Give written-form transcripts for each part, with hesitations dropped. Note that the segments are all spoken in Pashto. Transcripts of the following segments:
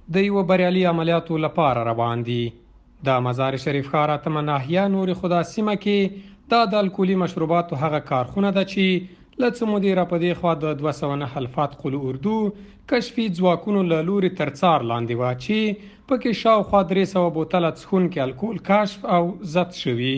د یو بریالي عملیاتو لپاره روان دي. د مزار شریف ښار اتمه ناحیه نور خدا سیمه کې دا د الکولي مشروباتو هغه کارخونه ده چې له څه مودې راپدې خوا د 209 الفات قل اردو کشفي ځواکونو له لوري تر څار لاندې وه چې پکې شاوخوا 300 بوتله څښونکي الکول کشف او ضبط شوي.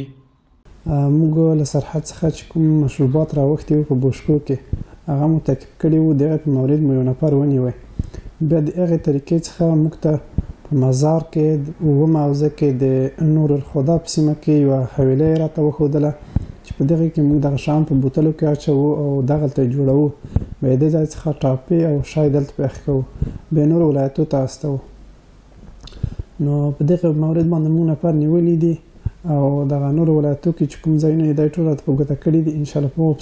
موږ له سرحد څخه چې کوم مشروبات راوښتي وو په بوشکو کې هغه مو تعقیب کړي وو. د هغې په مورد مو یو نفر ونیوی. بیا د هغې طریقې څخه موږ ته په مزار کې اووه موضع کې د نور الخدا په سیمه کې یوه حویله یې راته وښودله چې په دغې کې موږ دغه شیان په بوتلو کې اچوو او دغلته یې جوړوو. بیا د دې ځای څخه ټاپې او شای دلته پېښ کوو. بیا نورو ولایتو ته استوو. نو په دغه مورد باندې موږ نفر نیولی دي او دغه نورو ولایتو کې چې کوم ځایونه یې دی ټول راته په ګوته کړي دي. انشاءالله په هغو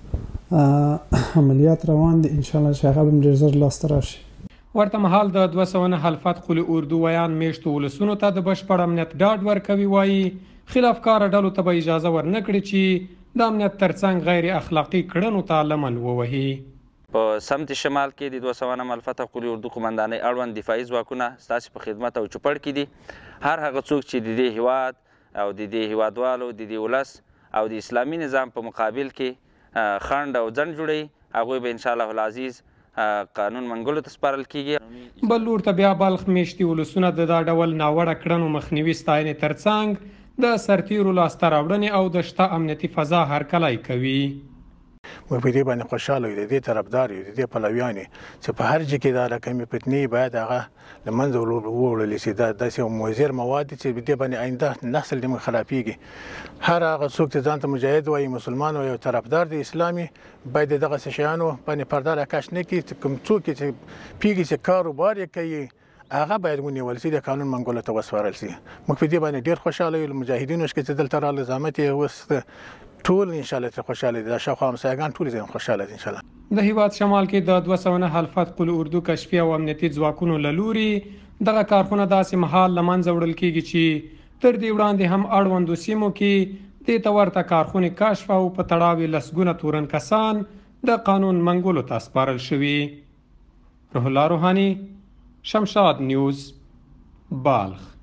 پسې عملیات روان دي. انشاءالله چې هغه به ډېر ژر لاسته راشي. ورته مهال د 209 الفات قل اردو ویان میشتو ولسونو ته د بشپړ امنیت ډاډ ورکوي. وایي خلافکاره ډلو ته به اجازه ورنه کړي چې د امنیت ترڅنګ غیر اخلاقي کړنو ته لمن ووهي. په سمت شمال کې د 209 الفات قل اردو قمندانۍ اړوند دفاعي ځواکونه ستاسې په خدمت او چوپړ کې دي. هر هغه څوک چې د دې هیواد او د دې هیوادوالو د دې ولس او د اسلامي نظام په مقابل کې خنډ او ځنډ جوړوي هغوی به انشاءالله العزیز قانون منګولو ته سپارل کیږي. بل لور ته بیا بلخ میشتي ولسونه د دا ډول ناوړه کړنو مخنیوي ستاینې ترڅنګ د سرتیرو لاسته راوړنې او د شته امنیتي فضا هرکلی کوي. موږ په دې باندې خوشحاله یو، د دې طرفدار یو، د دې پلویان یو چې په هر ځای کې دا رقمي فتنې باید هغه له منځه ووړل شي. دا داسې یو مضر مواد دي چې په دې باندې آینده نسل د موږ خرابېږي. هر هغه څوک چې ځان ته مجاهد وایي، مسلمان وایي او طرفدار د اسلامي باید د دغسې شیانو باندې پرده راکش نه کړي. کوم څوک چې پوهېږي چې کاروبار یې کوي هغه باید ونیول شي، د قانون منګولو ته وسپارل شي. موږ په دې باندې ډېر خوشحاله یو. مجاهدینو چې دلته راغلل زحمت یې وست ټول انشاءالله ترې خوشحاله دي. دا شاوخوا همسایګان ټول یې خوشحاله دي انشاءالله. د هیواد شمال کې د 209 الفات قل اردو کشفي او امنیتي ځواکونو له لوري دغه کارخونه داسې مهال له منځه وړل کېږي چې تر دې وړاندې هم اړوندو سیمو کې دې ته ورته کارخونې کشف او په تړاو یې لسګونه تورن کسان د قانون منګولو ته سپارل شوي. روح الله روحاني، شمشاد نیوز، بالخ.